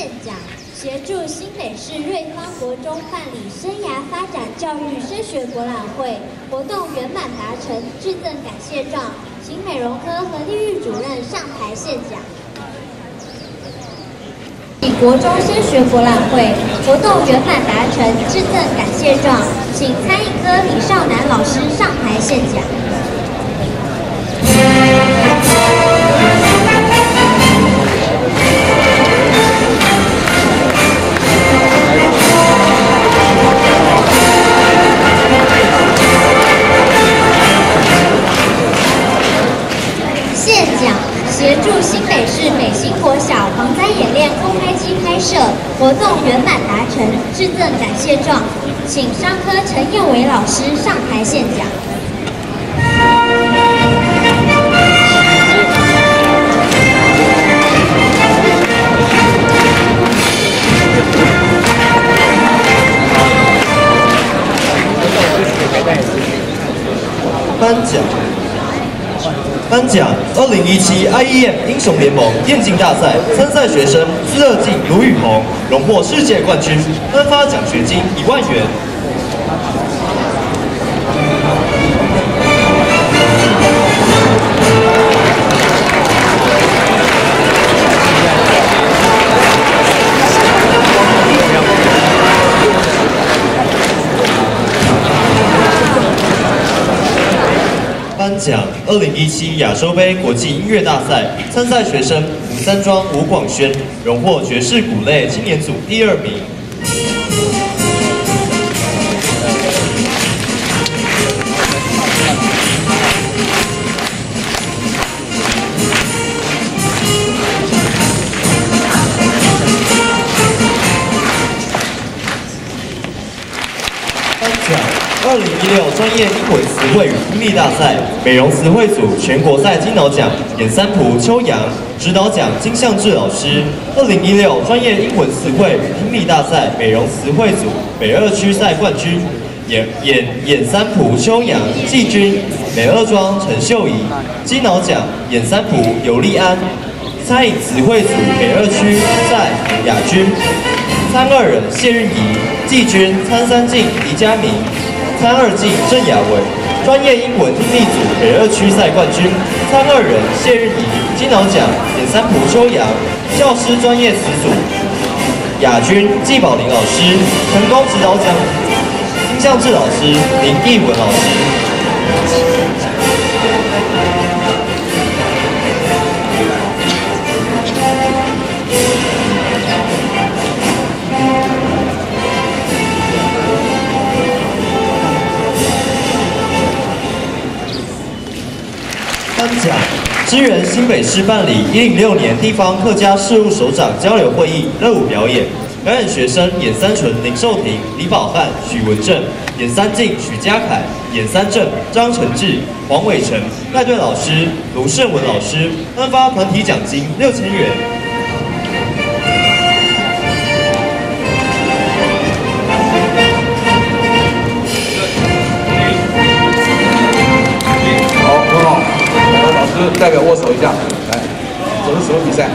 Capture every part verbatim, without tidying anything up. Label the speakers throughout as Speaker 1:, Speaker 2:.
Speaker 1: 县奖，协助新北市瑞芳国中办理生涯发展教育升学博览会，活动圆满达成，致赠感谢状，请美容科何丽玉主任上台献奖。 国中升学博览会活动圆满达成，致赠感谢状，请餐饮科李少南老师上台献奖。县奖。 协助新北市北新国小防灾演练空拍机拍摄活动圆满达成，致赠感谢状，请商科陈佑伟老师上台献奖。
Speaker 2: 颁奖。 颁奖二零一七 I E M 英雄联盟电竞大赛参赛学生自二进卢宇宏荣获世界冠军，颁发奖学金一万元。颁奖二零一七亚洲杯国际音乐大赛参赛学生吴三庄、吴广轩荣获爵士鼓类青年组第二名。颁奖二零一六专业英文词汇与听力大赛美容词汇组全国赛金脑奖演三浦秋阳，指导奖金相志老师。二零一六专业英文词汇与听力大赛美容词汇组北二区赛冠军，演演演三浦秋阳、季军，美二庄陈秀仪。金脑奖演三浦尤利安。餐饮词汇组北二区赛亚军，参二人谢韵仪，季军参三进黎佳明。 参二进郑雅文，专业英文听力组北二区赛冠军，参二人谢韵仪，金脑奖演三浦秋阳，教师专业词组亚军季宝林老师，成功指导奖金相志老师、林义文老师。 颁奖支援新北市办理一零六年地方客家事务首长交流会议热舞表演，表演学生演三纯林寿廷、李宝汉、许文正，演三进许家凯，演三正张承志、黄伟成，带队老师卢胜文老师颁发团体奖金六千元。
Speaker 3: 代表握手一下，来，手是什么比赛？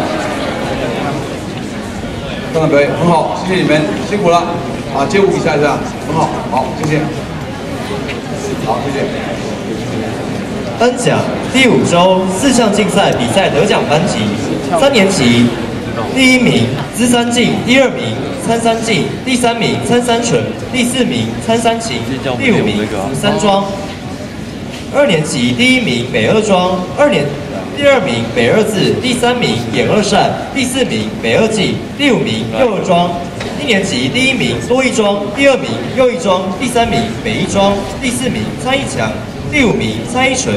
Speaker 3: 上场表演很好，谢谢你们，辛苦了。啊，街舞比赛是吧？很好，好，谢谢。好，谢谢。
Speaker 2: 颁奖第五周四项竞赛比赛得奖班级：三年级第一名资三进，第二名参三进，第三名参三纯，第四名参三琴，第五名吴三庄。 二年级第一名北二庄，二年第二名北二字，第三名演二善，第四名北二季，第五名右二庄。一年级第一名多一庄，第二名右一庄，第三名北一庄，第四名蔡一强，第五名蔡一纯。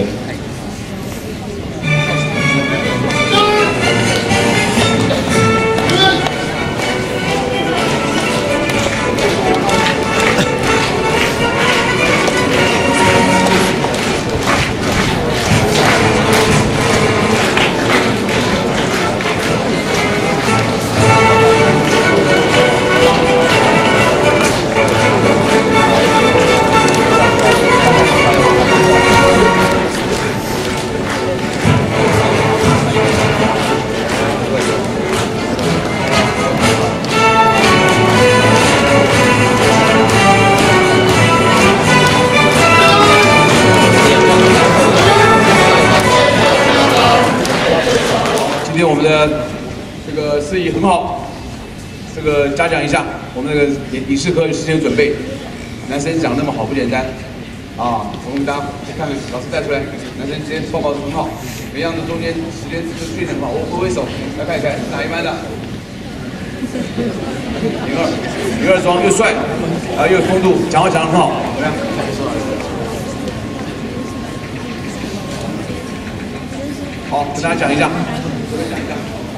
Speaker 2: 颁
Speaker 3: 天我们的这个司仪很好，这个嘉奖一下我们那个理理事科有事先准备，男生讲那么好不简单啊！我们大家看看老师带出来，男生今天报告的很好，每样的中间时间都对得很好。我挥挥手来看一看哪一班的。零二，零二装又帅，啊又有风度，讲话讲得很好，怎么样？好，跟大家讲一下，讲一下。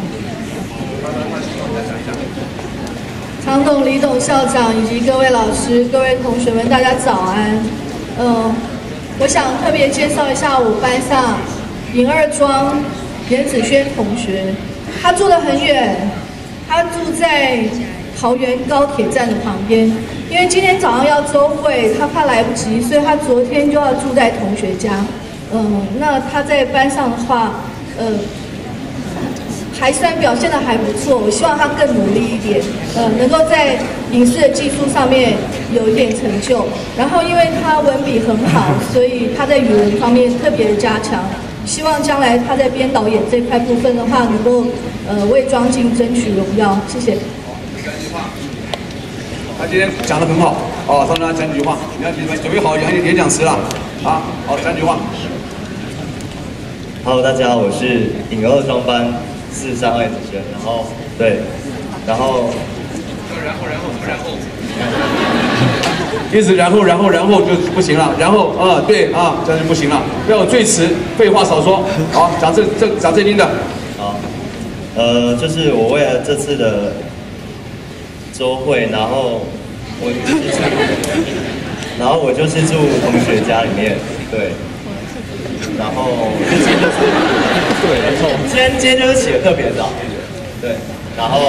Speaker 4: 常董、李董、校长以及各位老师、各位同学们，大家早安。嗯、呃，我想特别介绍一下我班上银二庄严子轩同学，他住得很远，他住在桃园高铁站的旁边。因为今天早上要周会，他怕来不及，所以他昨天就要住在同学家。嗯，那他在班上的话，呃，还算表现得还不错。我希望他更努力一点，呃，能够在影视的技术上面有一点成就。然后，因为他文笔很好，所以他在语文方面特别的加强。希望将来他在编导演这块部分的话，能够呃为庄敬争取荣耀。谢谢。
Speaker 3: 三句话。他今天讲得很好哦，上面讲几句话，你要准备准备好演演讲词了啊！好，三句话。
Speaker 2: Hello， 大家好，我是影二庄班四十三号严子轩，然后对，然后
Speaker 3: 然后然后然后，一直然后然后然后就不行了，然后啊、呃、对啊这样就不行了，不要有赘词，废话少说，好讲正正讲正经的。
Speaker 2: 好，呃，就是我为了这次的周会，然后我就是住，然后我就是住同学家里面，对。然后今天就是对，没错，今天今天就是起得特别早，对，然后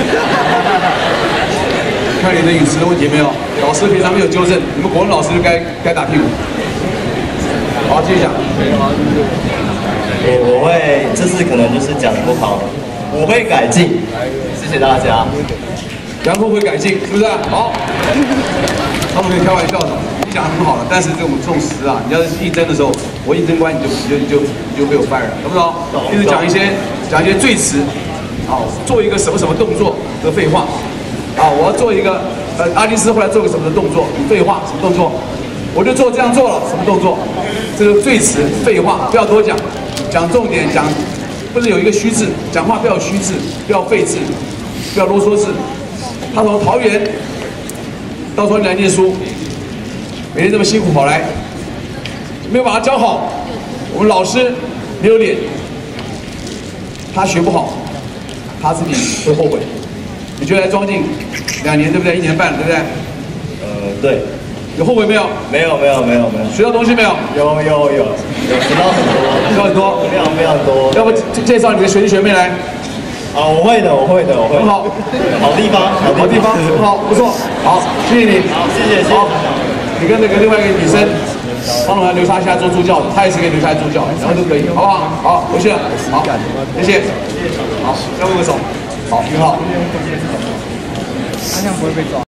Speaker 3: 看你的语词的问题没有？老师平常没有纠正，你们国文老师就该该打屁股。好，继续讲。
Speaker 2: 我我会这次可能就是讲得不好，我会改进，谢谢大家。
Speaker 3: 然后会改进，是不是？好，他们可以开玩笑的。讲得很好了，但是这种这种词啊，你要是应征的时候，我应征官你就你就你就你就被我 fire 了，懂不懂？一直讲一些讲一些赘词，啊，做一个什么什么动作的废话，啊，我要做一个呃阿基斯后来做个什么的动作，你废话什么动作？我就做这样做了，什么动作？这个赘词废话不要多讲，讲重点讲，不是有一个虚字，讲话不要虚字，不要废字，不要啰嗦字。他从桃园到时候你来念书。每天这么辛苦跑来，没有把他教好，我们老师没有脸，他学不好，他自己会后悔。你就来庄敬两年对不对？一年半对不对？
Speaker 2: 呃，对。
Speaker 3: 有后悔没有？
Speaker 2: 没有没有没有没有。
Speaker 3: 学到东西没有？
Speaker 2: 有有有，有学到很多，
Speaker 3: 学到很多，
Speaker 2: 非常非常多。
Speaker 3: 要不介绍你的学弟学妹来？
Speaker 2: 啊，我会的，我会的，我会。
Speaker 3: 很好，
Speaker 2: 好地方，
Speaker 3: 好地方，很好，不错，好，谢谢你。
Speaker 2: 好，谢谢，谢谢。
Speaker 3: 你跟那个另外一个女生，帮我留下下做助教的，她也是可以留下来助教，然后就可以，好不好？好，回去了，好，谢谢，好，再握个手，好，挺好。
Speaker 5: 他这样不会被抓。